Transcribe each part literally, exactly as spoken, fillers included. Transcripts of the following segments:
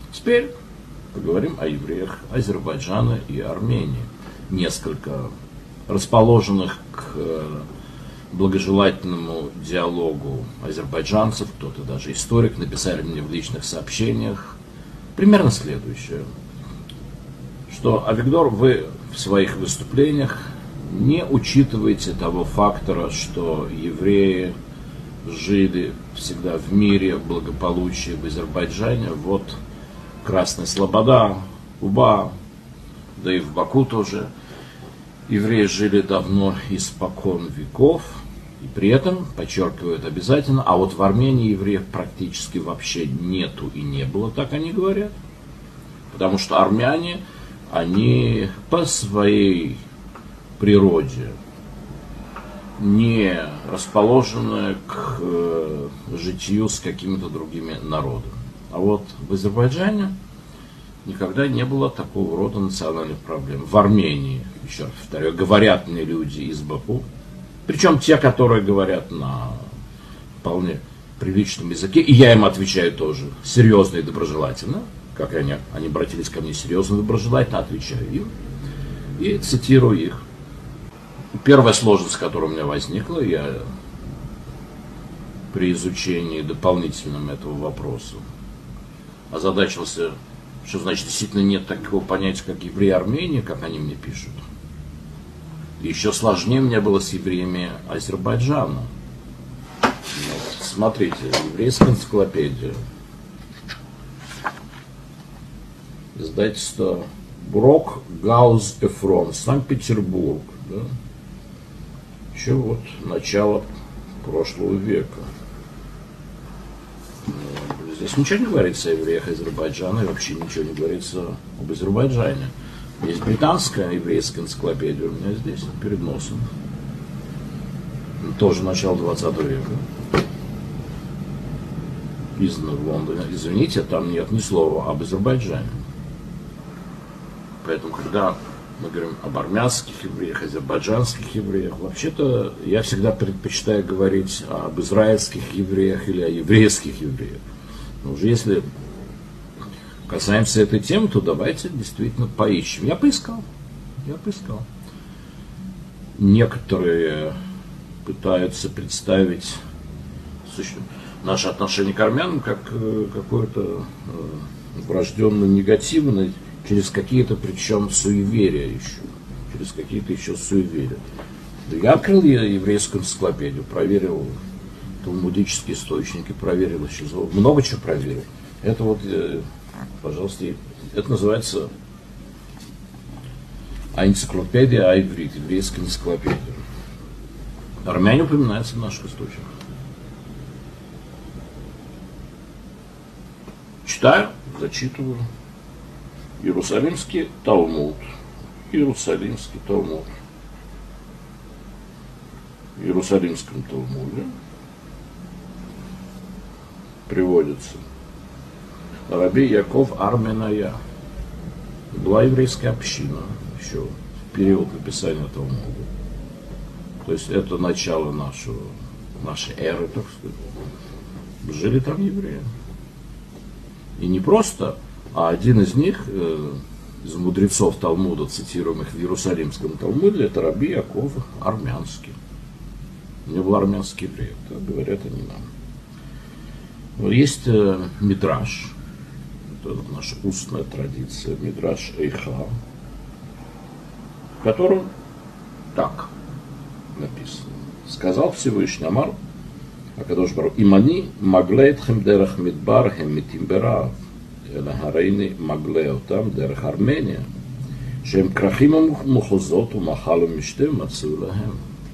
Теперь поговорим о евреях Азербайджана и Армении, несколько расположенных к благожелательному диалогу азербайджанцев, кто-то даже историк, написали мне в личных сообщениях примерно следующее, что, Авигдор, вы в своих выступлениях не учитываете того фактора, что евреи жили всегда в мире, в благополучии в Азербайджане. Вот Красная Слобода, Уба, да и в Баку тоже евреи жили давно, испокон веков, и при этом подчеркивают обязательно, а вот в Армении евреев практически вообще нету и не было, так они говорят. Потому что армяне, они по своей природе не расположены к э, житию с какими-то другими народами. А вот в Азербайджане никогда не было такого рода национальных проблем. В Армении, еще раз повторяю, говорят мне люди из Баку, причем те, которые говорят на вполне приличном языке, и я им отвечаю тоже серьезно и доброжелательно, как они, они обратились ко мне серьезно и доброжелательно, отвечаю им и цитирую их. Первая сложность, которая у меня возникла, я при изучении дополнительном этого вопроса озадачился, что значит действительно нет такого понятия, как евреи Армении, как они мне пишут. И еще сложнее мне было с евреями Азербайджана. Вот, смотрите, еврейская энциклопедия. Издательство Брок, Гаус, Эфрон, Санкт-Петербург. Да? Еще вот начало прошлого века. Здесь ничего не говорится о евреях Азербайджана, и вообще ничего не говорится об Азербайджане. Есть британская еврейская энциклопедия у меня здесь, перед носом. Тоже начало двадцатого века. Издана в Лондоне. Извините, там нет ни слова об Азербайджане. Поэтому, когда мы говорим об армянских евреях, азербайджанских евреях, вообще-то я всегда предпочитаю говорить об израильских евреях или о еврейских евреях. Но уже если касаемся этой темы, то давайте действительно поищем. Я поискал. Я поискал. Некоторые пытаются представить наше отношение к армянам как какое-то врожденно негативное, через какие-то, причем, суеверия еще. Через какие-то еще суеверия. Я открыл еврейскую энциклопедию, проверил талмудические источники, проверил еще, много чего проверил. Это вот, пожалуйста, это называется энциклопедия Айврит, еврейская энциклопедия. Армяне упоминаются в наших источниках. Читаю, зачитываю. Иерусалимский Талмуд. Иерусалимский Талмуд. В Иерусалимском Талмуде приводится: Раби Яков Арменая. Была еврейская община еще в период написания Талмуда. То есть это начало нашего, нашей эры, так сказать. Жили там евреи. И не просто, а один из них, э, из мудрецов Талмуда, цитируемых в Иерусалимском Талмуде, это Раби Яков Армянский. У него был армянский еврей, так говорят они нам. Есть э, мидраш, это наша устная традиция, мидраш Эйха, в котором так написано: сказал Всевышний, Амар Акадош Барух, имани маглейтхем дерах мидбар хем митимберав, אלא הריני מגלה אותם דרך ארמניה, שהם כרכים ומחוזות ומאכל ומשתה מצאו להם.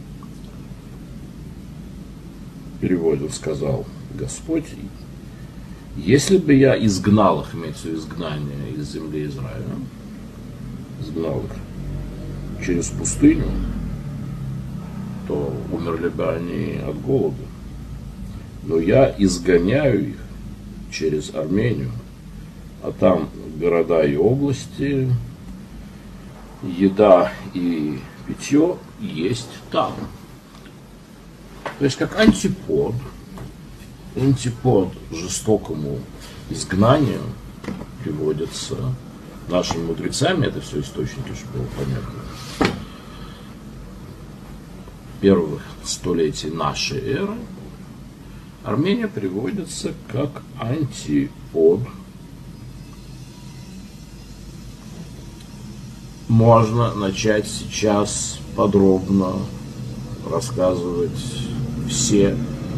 Переводил, сказал Господь: если бы я изгнал их, имеется в виду изгнание из земли Израиля, изгнал их через пустыню, то умерли бы они от голода. Но я изгоняю их через Армению, а там города и области, еда и питье есть там. То есть как антипод, антипод жестокому изгнанию, приводится нашими мудрецами, это все источники, чтобы было понятно, первых столетий нашей эры, Армения приводится как антипод. Можно начать сейчас подробно рассказывать все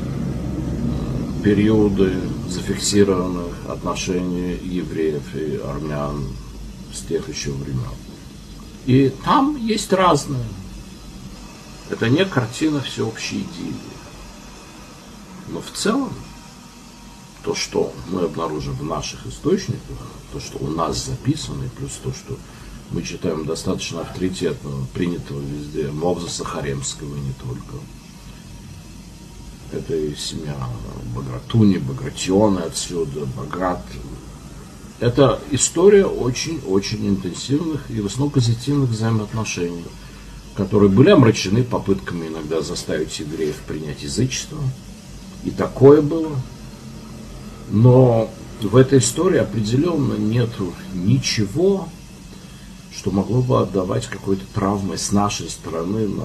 периоды зафиксированных отношений евреев и армян с тех еще времен. И там есть разное. Это не картина всеобщей идиллии. Но в целом, то, что мы обнаружим в наших источниках, то, что у нас записано, и плюс то, что мы читаем достаточно авторитетного, принятого везде, Мовзеса Харемского и не только. Это и семья Багратуни, Багратионы отсюда, Баграт. Это история очень-очень интенсивных и высокопозитивных взаимоотношений, которые были омрачены попытками иногда заставить евреев принять язычество. И такое было. Но в этой истории определенно нету ничего, что могло бы отдавать какой-то травмой с нашей стороны на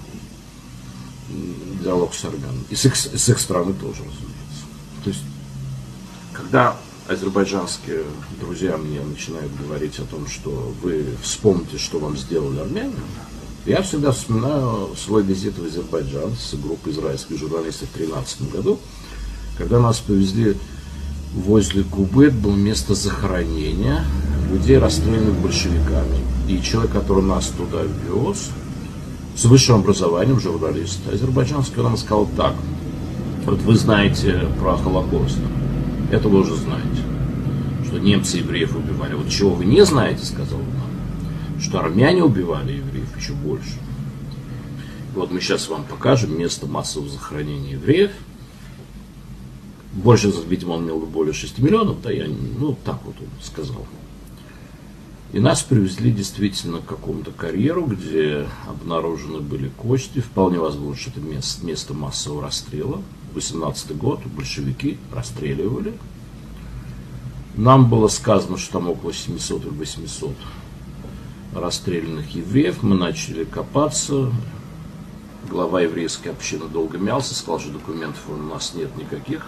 диалог с армянами. И с их, с их стороны тоже, разумеется. То есть, когда азербайджанские друзья мне начинают говорить о том, что вы вспомните, что вам сделали армяне, я всегда вспоминаю свой визит в Азербайджан с группой израильских журналистов в две тысячи тринадцатом году, когда нас повезли возле Кубы, это было место захоронения людей, расстрелянных большевиками. И человек, который нас туда вез, с высшим образованием, журналист азербайджанский, он нам сказал так: вот вы знаете про Холокост, это вы уже знаете, что немцы евреев убивали. Вот чего вы не знаете, сказал он нам, что армяне убивали евреев еще больше. Вот мы сейчас вам покажем место массового захоронения евреев. Больше, видимо, он имел более шести миллионов, да, я, ну, так вот он сказал. И нас привезли действительно к какому-то карьеру, где обнаружены были кости. Вполне возможно, что это место, место массового расстрела. восемнадцатый год, большевики расстреливали. Нам было сказано, что там около семисот или восьмисот расстрелянных евреев. Мы начали копаться. Глава еврейской общины долго мялся, сказал, что документов у нас нет никаких.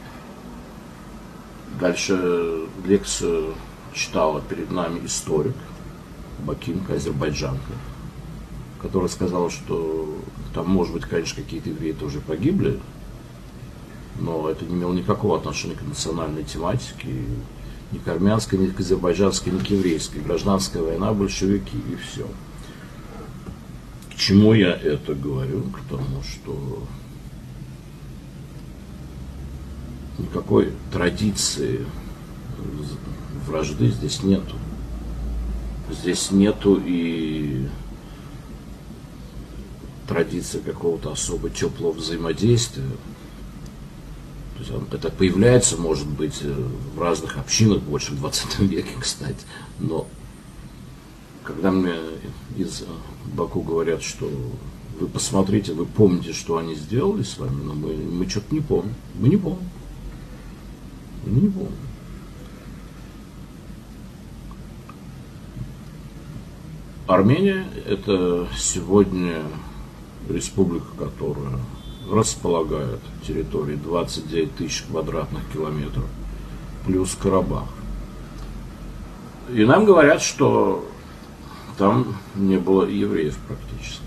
Дальше лекцию читала перед нами историк, бакинка, азербайджанка, которая сказала, что там, может быть, конечно, какие-то евреи тоже погибли, но это не имело никакого отношения к национальной тематике, ни к армянской, ни к азербайджанской, ни к еврейской. Гражданская война, большевики и все. К чему я это говорю? К тому, что никакой традиции вражды здесь нету. Здесь нету и традиции какого-то особо теплого взаимодействия. То есть это появляется, может быть, в разных общинах больше в двадцатом веке, кстати. Но когда мне из Баку говорят, что вы посмотрите, вы помните, что они сделали с вами, но мы, мы что-то не помним. Мы не помним. Мы не помним. Армения – это сегодня республика, которая располагает территорией двадцать девять тысяч квадратных километров, плюс Карабах. И нам говорят, что там не было евреев практически.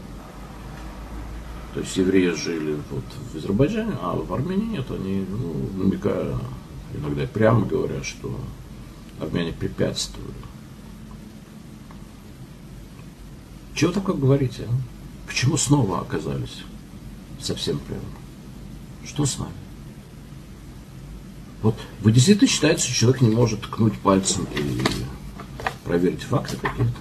То есть евреи жили вот в Азербайджане, а в Армении нет. Они, ну, намекая, иногда прямо говорят, что армяне препятствовали. Чего такое говорите? А? Почему снова оказались совсем прямо? Что с нами? Вот вы действительно считаете, что человек не может ткнуть пальцем и проверить факты какие-то?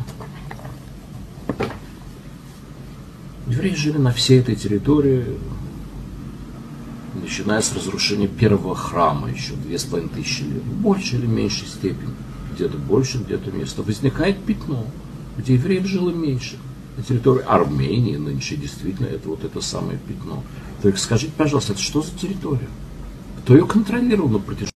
Евреи жили на всей этой территории, начиная с разрушения первого храма, еще две с половиной тысячи лет, в большей или меньшей степени, где-то больше, где-то место. Возникает пятно, где евреев жило меньше. На территории Армении нынче действительно это вот это самое пятно. Только скажите, пожалуйста, это что за территория? Кто ее контролировал на протяжении?